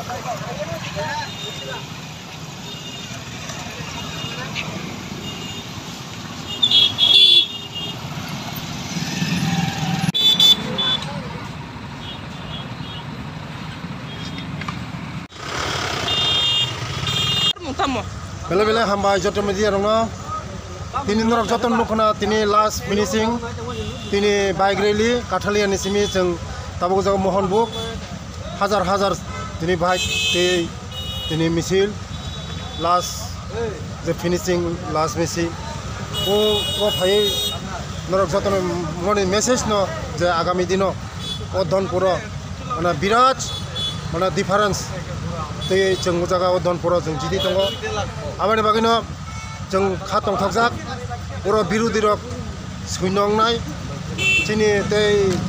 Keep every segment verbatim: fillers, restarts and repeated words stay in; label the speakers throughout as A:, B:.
A: Bela bela hamba jotem media rona. Tini norok jotem nukna tini last finishing. Tini bike rally kathali ani simi jeng tabuk jaga mohon buk. Hazar hazar tini bike te tini misil. Last the finishing last misi. O o phai norok jotem moni message no je agami dino o don puro mana biraj mana difference. ते जों जागा दनपुर जों जिदि दङ आबानि बागैनो जों खातं थकजाक बर' बिरोधी रक सैनंनाय चिनि ते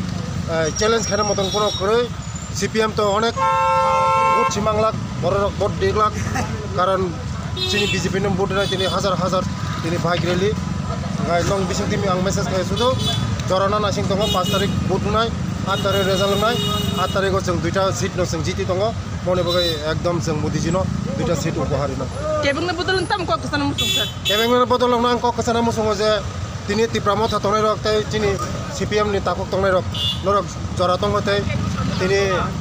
A: चैलेंज खाना मतन पुरो करे सीपीएम तो अनेक भोट सिमांगलाक बर' रक भोट देगलाक कारण चिनि बीजेपी नो भोट नाय तिनि हजार हजार तिनि बाइक रैली गाय लं बिसिं तिमि आं मेसेज खाय सुदो जराना नासिं दङ पाँच तारिख भोट नाय आठ तारिख रिजाल्ट नाय आठ तारिख जों दुइटा सीट नो जों जिति दङ मने बगै एकदम जों मोदीजी नो दुइटा सीट उपहारिनो
B: केबेंनो बदल ताम को कसाना मुसुं सर
A: केबेंनो बदल आं को कसाना मुसुं जे तिनि तिप्रामो थातंनाय रक तै तिनि सीपीएम नि ताकक तंनाय रक नरक जरा दङ तै तिनि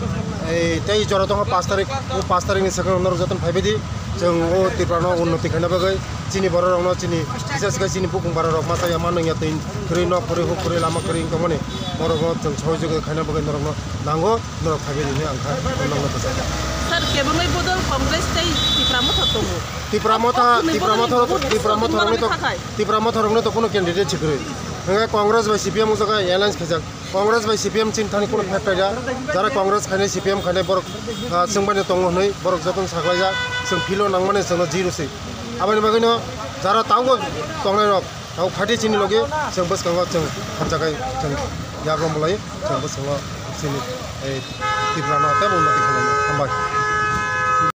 A: ए तै जरा दङ पाँच तारिख ओ पाँच तारिख नि सेकेन्ड नरक जतन फाइबेदि जों ओ तिप्रानो उन्नति खायना बगै चिनि बर रंनो चिनि बिसेस गै चिनि बुकुं बार रक मासाय मानों या तै खरै न खरै हो खरै लामा खरै तमने मरग जों सहयोग खायना बगै नरक नांगो नरक फाइबेदि नि आंखा नंगो तसा
B: सर केबेंनो बदल कांग्रेस तै तिप्रामो थातंगो
A: तिप्रामो था तिप्रामो था तिप्रामो थरंनो तो तिप्रामो थरंनो तो कोनो कैंडिडेट छिकरै नंगा कांग्रेस बाय सीपीएम जगा एलायंस खैजाक कांग्रेस बाय सीपीएम चिन थानि कोनो फैक्टरिया जारा कांग्रेस खायने सीपीएम खायने बर जोंबानि दङ नै बर जतन साखलाया जों फिलो नांमाने जों जिरो सै आबानि बागैनो जारा तावगो तंनाय रक ताव फाटि चिनि लगे जों बसखांगा जों हामजागाय जों याग्रम बलाय जों बसखांगा चिनि ए तिप्रानो ते उन्नति खालामनो हामबाय